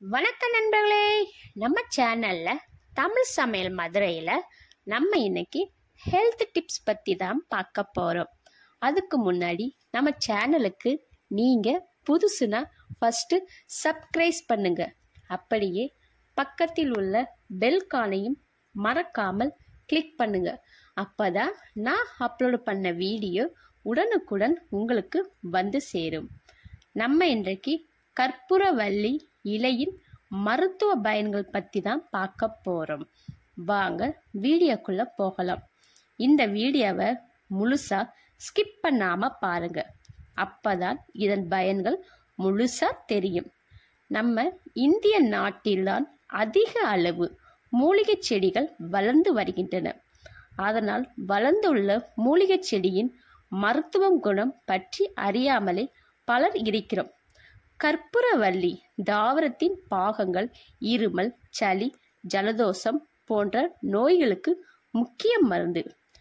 வணக்கம் நண்பர்களே, நம்ம சேனல்ல தமிழ் சமையல் மதுரையில நம்ம இன்னைக்கு ஹெல்த் டிப்ஸ் பத்தி தான் பார்க்க போறோம். அதுக்கு முன்னாடி நம்ம சேனலுக்கு நீங்க புதுசுனா ஃபர்ஸ்ட் சப்ஸ்கிரைப் பண்ணுங்க. அப்படியே பக்கத்தில் உள்ள பெல் கானையும் மறக்காமல் கிளிக் பண்ணுங்க. அப்பதான் நான் அப்லோட் பண்ண வீடியோ உடனுக்குடன் உங்களுக்கு வந்து சேரும். நம்ம இன்றைக்கு கற்பூரவள்ளி இலையின் மருத்துவ பயன்கள் பற்றி தான் பார்க்க போகிறோம். வாங்க வீடியோக்குள்ள போகலாம். இந்த வீடியோவை முழுசா ஸ்கிப் பண்ணாம பாருங்க. அப்பதான் இதன் பயன்கள் முழுசா தெரியும். நம்ம இந்திய நாட்டில்தான் அதிக அளவு மூலிகை செடிகள் வளர்ந்து வருகின்றன. அதனால் வளர்ந்துள்ள மூலிகை செடியின் மருத்துவ குணம் பற்றி அறியாமலே பலர் இருக்கிறோம். கற்பூரவள்ளி தாவரத்தின் பாகங்கள் இருமல், சளி, ஜலதோஷம் போன்ற நோய்களுக்கு முக்கிய மருந்து.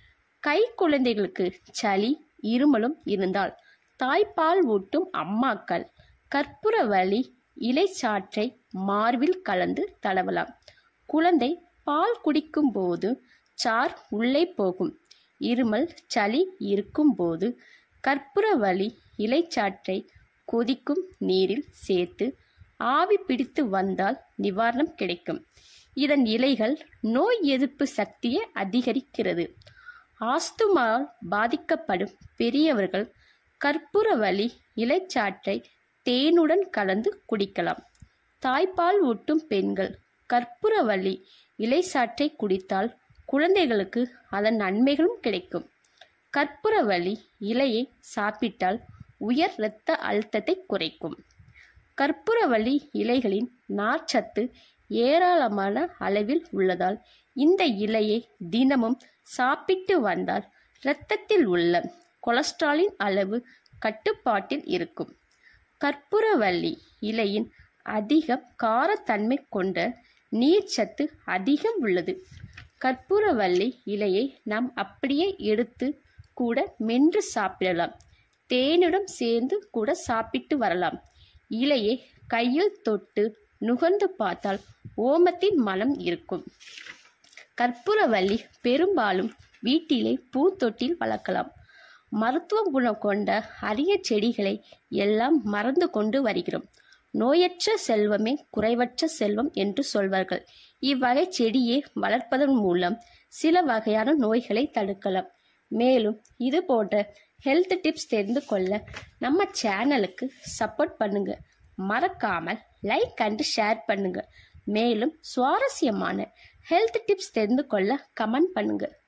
கை குழந்தைகளுக்கு சளி, இருமலும் இருந்தால் தாய்ப்பால் ஊட்டும் அம்மாக்கள் கற்பூரவள்ளி இலை சாற்றை மார்பில் கலந்து தடவலாம். குழந்தை பால் குடிக்கும் போது சார் உள்ளே போகும். இருமல், சளி இருக்கும் போது கற்பூரவள்ளி இலைச்சாற்றை கொதிக்கும் நீரில் சேர்த்து ஆவி பிடித்து வந்தால் நிவாரணம் கிடைக்கும். இதன் இலைகள் நோய் எதிர்ப்பு சக்தியை அதிகரிக்கிறது. ஆஸ்துமாவால் பாதிக்கப்படும் பெரியவர்கள் கற்பூரவள்ளி இலைச்சாற்றை தேனுடன் கலந்து குடிக்கலாம். தாய்ப்பால் ஊட்டும் பெண்கள் கற்பூரவள்ளி இலைச்சாற்றை குடித்தால் குழந்தைகளுக்கு அதன் நன்மைகளும் கிடைக்கும். கற்பூரவள்ளி இலையை சாப்பிட்டால் உயர் இரத்த அழுத்தத்தை குறைக்கும். கற்பூரவள்ளி இலைகளின் நார்ச்சத்து ஏராளமான அளவில் உள்ளதால் இந்த இலையை தினமும் சாப்பிட்டு வந்தால் இரத்தத்தில் உள்ள கொலஸ்ட்ராலின் அளவு கட்டுப்பாட்டில் இருக்கும். கற்பூரவள்ளி இலையின் அதிக காரத்தன்மை கொண்ட நீர்ச்சத்து அதிகம் உள்ளது. கற்பூரவள்ளி இலையை நாம் அப்படியே எடுத்து கூட மென்று சாப்பிடலாம். தேனுடன் சேர்ந்து கூட சாப்பிட்டு வரலாம். இலையை கையில் தொட்டு நுகர்ந்து பார்த்தால் ஓமத்தின் மனம் இருக்கும். கற்பூரவள்ளி பெரும்பாலும் வீட்டிலே பூத்தொட்டில் வளர்க்கலாம். மருத்துவ குணம் கொண்ட அரிய செடிகளை எல்லாம் மறந்து கொண்டு வருகிறோம். நோயற்ற செல்வமே குறைவற்ற செல்வம் என்று சொல்வார்கள். இவ்வகை செடியை வளர்ப்பதன் மூலம் சில வகையான நோய்களை தடுக்கலாம். மேலும் இது போன்ற ஹெல்த் டிப்ஸ் தெரிந்து கொள்ள நம்ம சேனலுக்கு சப்போர்ட் பண்ணுங்க. மறக்காமல் லைக் அண்ட் ஷேர் பண்ணுங்க. மேலும் சுவாரஸ்யமான ஹெல்த் டிப்ஸ் தெரிந்து கொள்ள கமெண்ட் பண்ணுங்க.